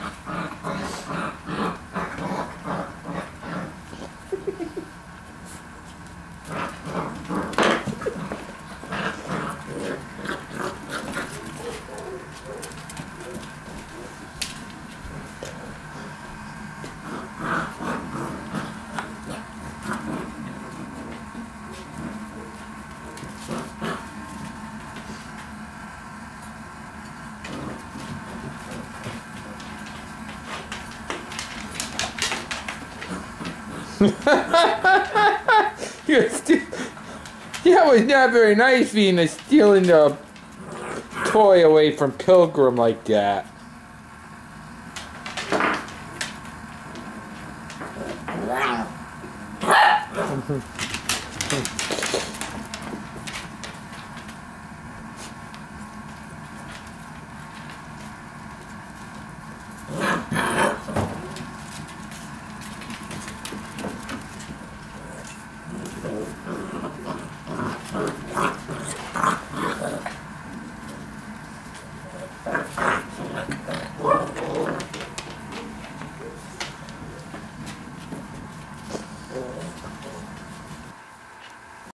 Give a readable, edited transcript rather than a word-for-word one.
That was not very nice being stealing the toy away from Pilgrim like that.